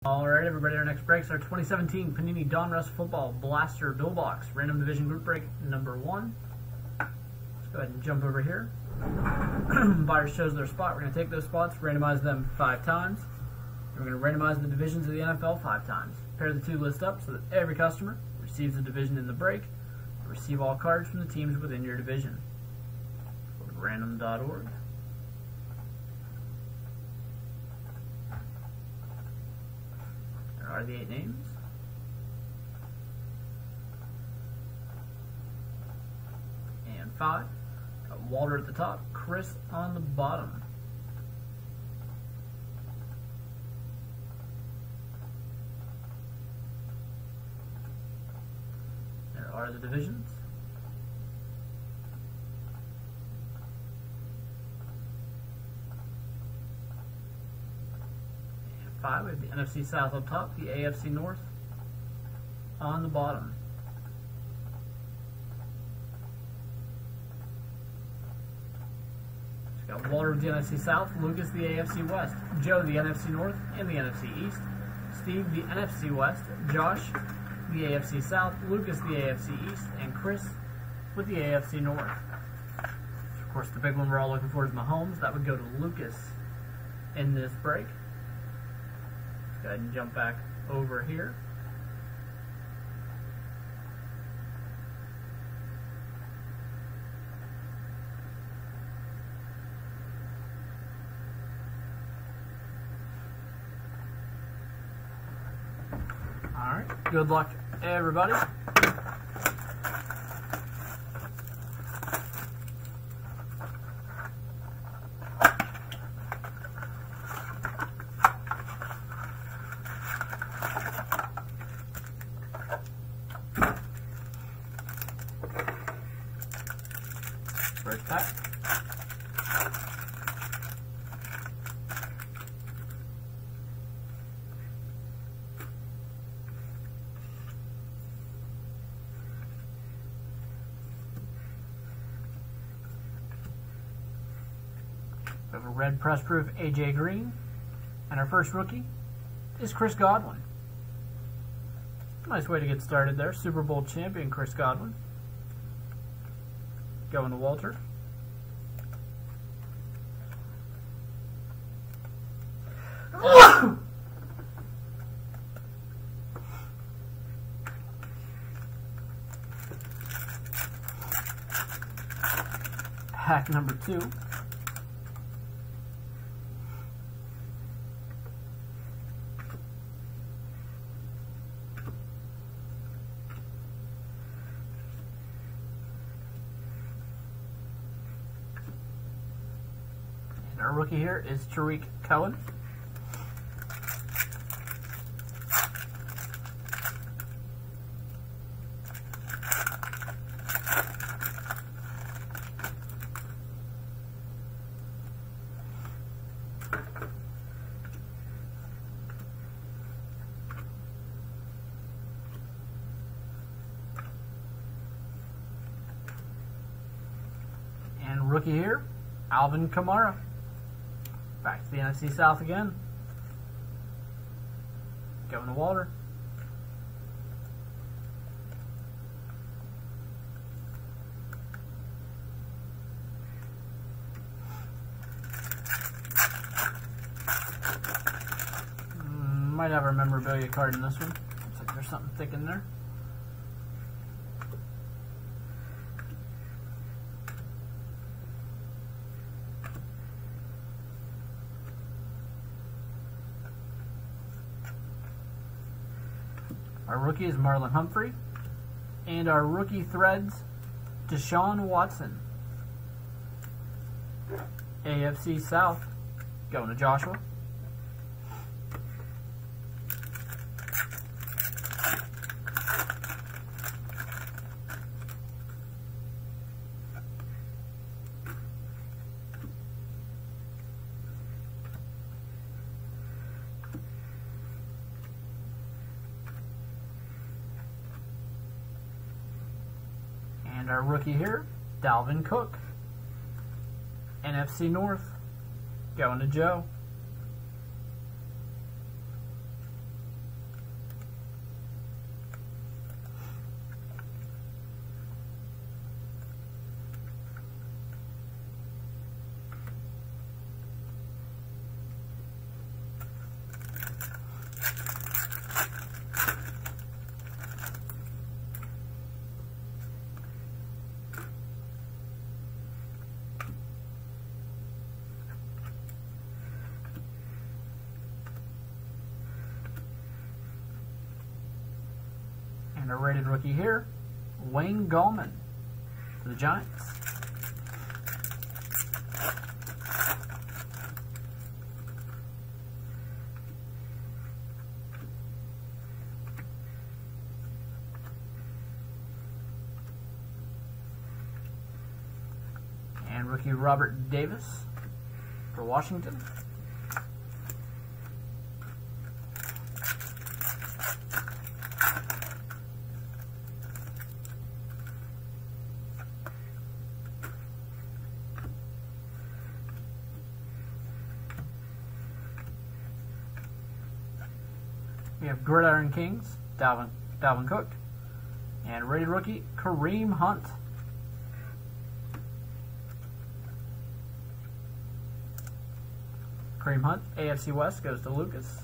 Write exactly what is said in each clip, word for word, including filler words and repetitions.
Alright everybody, our next break is our twenty seventeen Panini Donruss Football Blaster Bill Box. Random Division Group Break number one. Let's go ahead and jump over here. Buyers chose their spot. We're going to take those spots, randomize them five times. And we're going to randomize the divisions of the N F L five times. Pair the two lists up so that every customer receives a division in the break and receive all cards from the teams within your division. Go to random dot org. There are the eight names. And five. Got Walter at the top, Chris on the bottom. There are the divisions. Five, we have the N F C South up top, the A F C North on the bottom. We've got Walter with the N F C South, Lucas the A F C West, Joe the N F C North and the N F C East, Steve the N F C West, Josh the A F C South, Lucas the A F C East, and Chris with the A F C North. Of course, the big one we're all looking for is Mahomes. That would go to Lucas in this break. Go ahead and jump back over here. All right, good luck, everybody. First pack. We have a red press proof A J Green, and our first rookie is Chris Godwin. Nice way to get started there. Super Bowl champion Chris Godwin. Going to Walter. Pack number two. Our rookie here is Tariq Cohen. And rookie here, Alvin Kamara. Back to the N F C South again. Going to Walter. Mm, might have our memorabilia card in this one. Looks like there's something thick in there. Our rookie is Marlon Humphrey. And our rookie threads, Deshaun Watson. A F C South, going to Joshua. And our rookie here, Dalvin Cook. N F C North, going to Joe. And a rated rookie here, Wayne Gallman for the Giants. And rookie Robert Davis for Washington. We have Gridiron Kings, Dalvin, Dalvin Cook, and rated rookie, Kareem Hunt. Kareem Hunt, A F C West, goes to Lucas.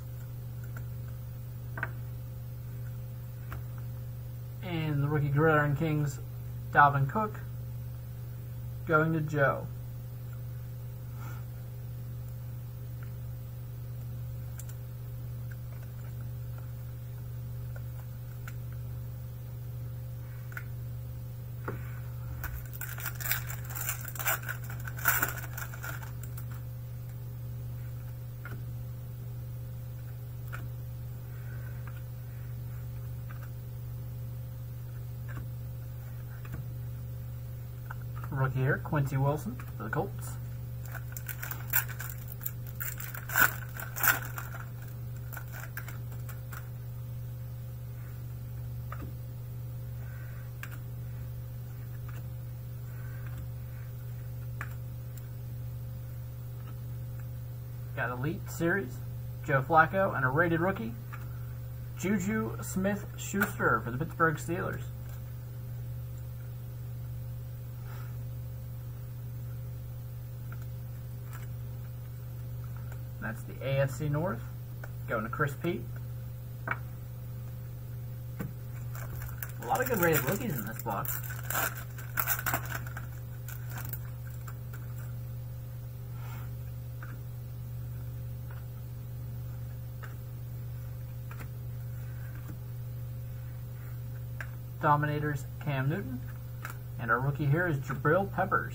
And the rookie Gridiron Kings, Dalvin Cook, going to Joe. Rookie here, Quincy Wilson for the Colts. Got Elite Series, Joe Flacco, and a rated rookie, Juju Smith-Schuster for the Pittsburgh Steelers. That's the A F C North, going to Chris Pete. A lot of good rated rookies in this box. Dominators, Cam Newton. And our rookie here is Jabril Peppers.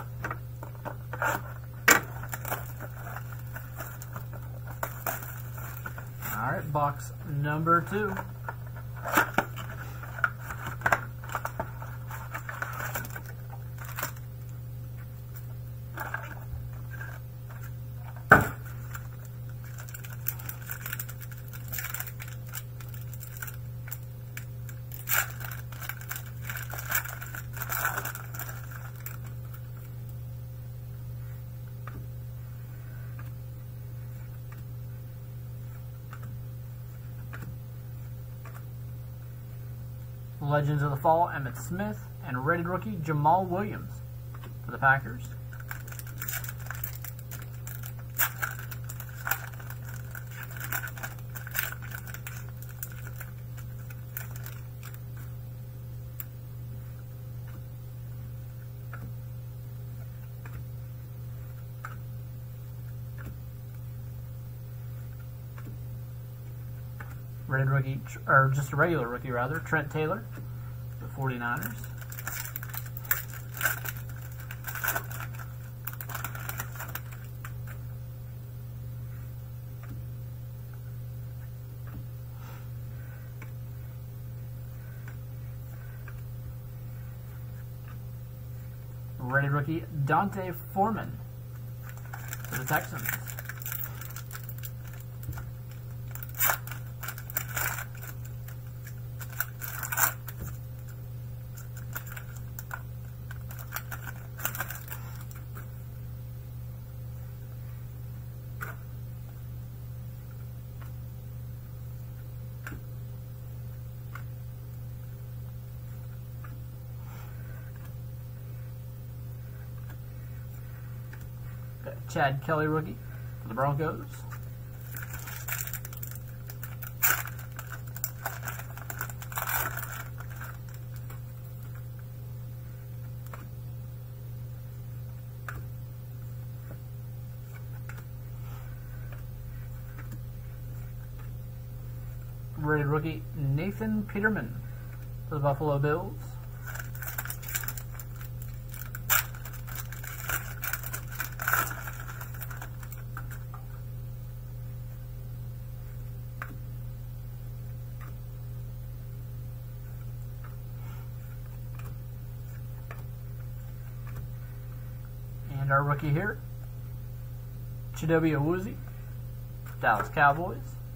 Alright, box number two. Legends of the Fall, Emmitt Smith, and rated rookie Jamal Williams for the Packers. Rated rookie, or just a regular rookie rather, Trent Taylor, the forty-niners. Rated rookie, Dante Foreman for the Texans. Chad Kelly rookie for the Broncos. Rated rookie Nathan Peterman for the Buffalo Bills. And our rookie here, Chidobe Awuzie, Dallas Cowboys.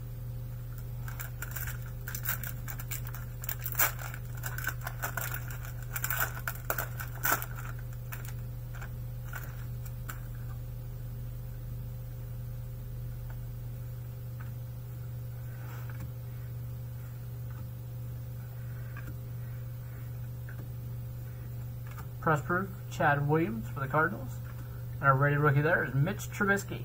Press proof, Chad Williams for the Cardinals. And our rated rookie there is Mitch Trubisky.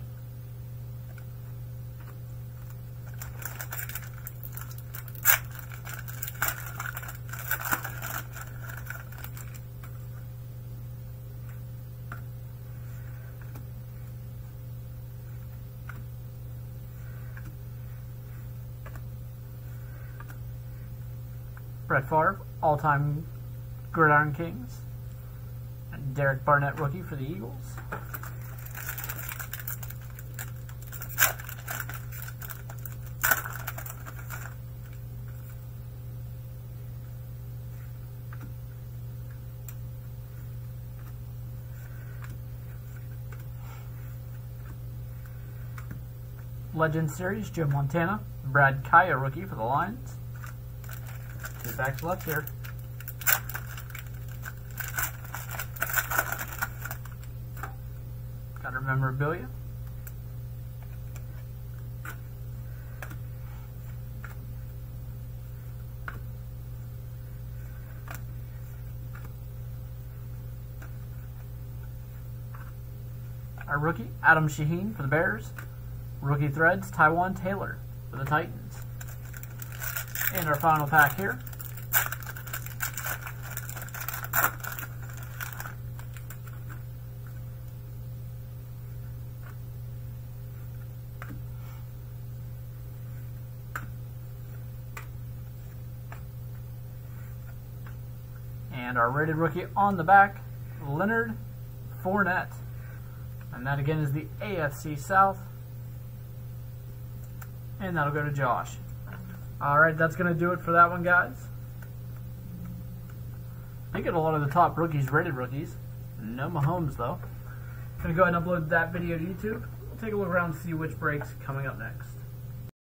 Brett Favre, all-time Gridiron Kings. And Derek Barnett, rookie for the Eagles. Legend Series, Joe Montana. Brad Kaya, rookie for the Lions. Two packs left here. Got our memorabilia. Our rookie, Adam Shaheen for the Bears. Rookie threads, Taiwan Taylor for the Titans. And our final pack here. And our rated rookie on the back, Leonard Fournette. And that again is the A F C South. And that'll go to Josh. Alright, that's going to do it for that one, guys. I get a lot of the top rookies, rated rookies. No Mahomes, though. I'm going to go ahead and upload that video to YouTube. We'll take a look around and see which breaks coming up next.